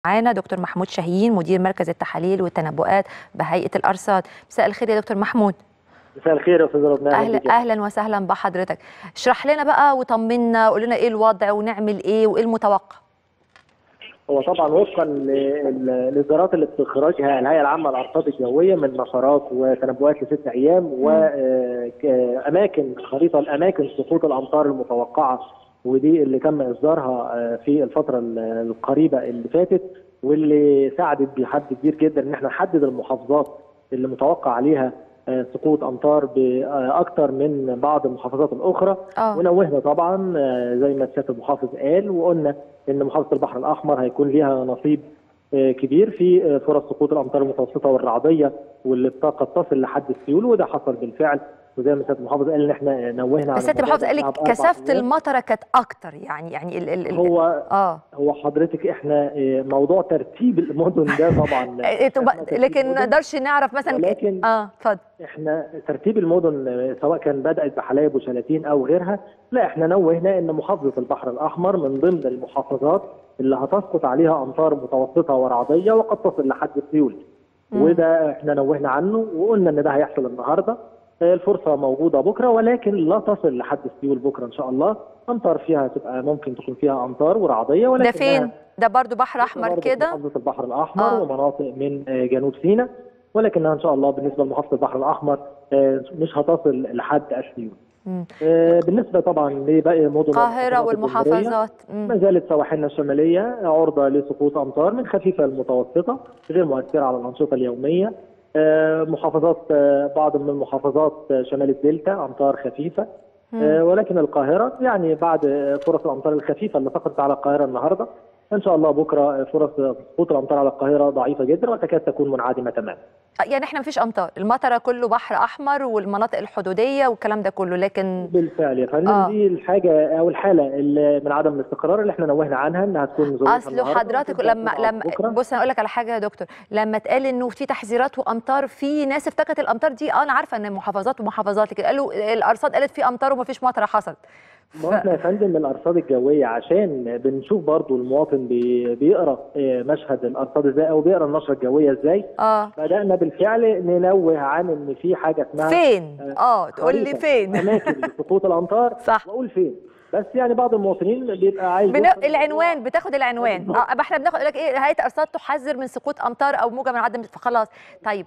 معانا دكتور محمود شاهين مدير مركز التحاليل والتنبؤات بهيئة الأرصاد. مساء الخير يا دكتور محمود. مساء الخير يا استاذ ربنا. اهلا وسهلا بحضرتك. اشرح لنا بقى وطمنا، قول لنا ايه الوضع ونعمل ايه وايه المتوقع. هو طبعا وفقا للاصدارات اللي بتخرجها الهيئه العامه للارصاد الجويه من نشرات وتنبؤات ل6 ايام واماكن خريطه الاماكن سقوط الامطار المتوقعه، ودي اللي تم اصدارها في الفتره القريبه اللي فاتت، واللي ساعدت بحد كبير جدا ان احنا نحدد المحافظات اللي متوقع عليها سقوط امطار باكثر من بعض المحافظات الاخرى. ونوهنا طبعا زي ما سياده المحافظ قال، وقلنا ان محافظه البحر الاحمر هيكون ليها نصيب كبير في فرص سقوط الامطار المتوسطه والرعديه واللي قد تصل لحد السيول، وده حصل بالفعل. وزي ما سياده المحافظ قال ان احنا نوهنا على سياده المحافظ قال لك كثافه المطره كانت اكتر، يعني هو حضرتك احنا موضوع ترتيب المدن ده طبعا لكن ما نقدرش نعرف مثلا. ولكن اتفضل. احنا ترتيب المدن سواء كان بدات بحلايب وشلاتين او غيرها، لا احنا نوهنا ان محافظه البحر الاحمر من ضمن المحافظات اللي هتسقط عليها امطار متوسطه ورعديه وقد تصل لحد السيول. وده احنا نوهنا عنه وقلنا ان ده هيحصل النهارده. الفرصه موجوده بكره، ولكن لا تصل لحد السيول بكره ان شاء الله. امطار فيها تبقى ممكن تكون فيها امطار ورعديه، ولكن ده فين؟ ده برضو بحر احمر كده؟ محافظه البحر الاحمر ومناطق من جنوب سيناء، ولكنها ان شاء الله بالنسبه لمحافظه البحر الاحمر مش هتصل لحد السيول. بالنسبه طبعا لباقي مدن القاهره والمحافظات ما زالت سواحلنا الشماليه عرضه لسقوط امطار من خفيفه لمتوسطه غير مؤثره على الانشطه اليوميه. محافظات بعض من المحافظات شمال الدلتا امطار خفيفه، ولكن القاهره يعني بعد فرص الامطار الخفيفه اللي سقطت على القاهره النهارده، ان شاء الله بكره فرص سقوط الامطار على القاهره ضعيفه جدا وتكاد تكون منعدمه تماما. يعني احنا مفيش امطار، المطره كله بحر احمر والمناطق الحدوديه والكلام ده كله، لكن بالفعل يا فندم دي الحاجه او الحاله اللي من عدم الاستقرار اللي احنا نوهنا عنها انها تكون ظروفها. اصل حضرتك لما بص انا اقول لك على حاجه يا دكتور، لما اتقال انه في تحذيرات وامطار، في ناس افتكرت الامطار دي انا عارفه ان محافظات ومحافظات، لكن قالوا الارصاد قالت في امطار ومفيش مطره حصلت. ما احنا يا فندم الارصاد الجويه عشان بنشوف برضو المواطن بيقرا مشهد الارصاد ازاي او بيقرا النشره الجويه ازاي. بدانا بالفعل ننوه عن ان في حاجه اسمها فين تقول لي فين اماكن لسقوط الامطار. صح. واقول فين، بس يعني بعض المواطنين بيبقى عايز العنوان، بتاخد العنوان. احنا بناخد لك ايه، هيئه الارصاد تحذر من سقوط امطار او موجه من عدم، فخلاص. طيب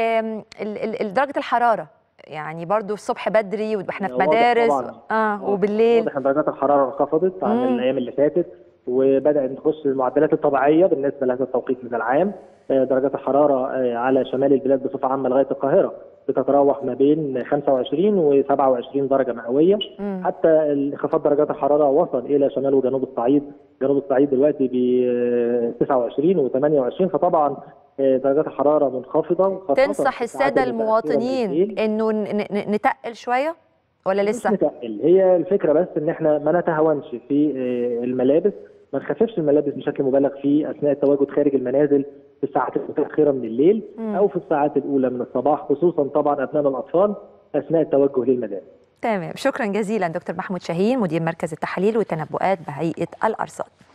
درجه الحراره يعني برضو الصبح بدري واحنا في مدارس وبالليل واضح ان درجات الحراره انخفضت عن الايام اللي فاتت وبدات تخش المعدلات الطبيعيه بالنسبه لهذا التوقيت من العام. درجات الحراره على شمال البلاد بصفه عامه لغايه القاهره بتتراوح ما بين 25 و 27 درجه مئويه. حتى انخفاض درجات الحراره وصل الى شمال وجنوب الصعيد. جنوب الصعيد دلوقتي ب 29 و 28، فطبعا درجات الحراره منخفضه. تنصح الساده المواطنين انه نتقل شويه ولا لسه؟ مش نتقل، هي الفكره بس ان احنا ما نتهاونش في الملابس، ما نخففش الملابس بشكل مبالغ فيه اثناء التواجد خارج المنازل في الساعات المتاخره من الليل او في الساعات الاولى من الصباح، خصوصا طبعا ابناء الاطفال اثناء التوجه للمدارس. تمام، شكرا جزيلا دكتور محمود شاهين مدير مركز التحاليل والتنبؤات بهيئه الارصاد.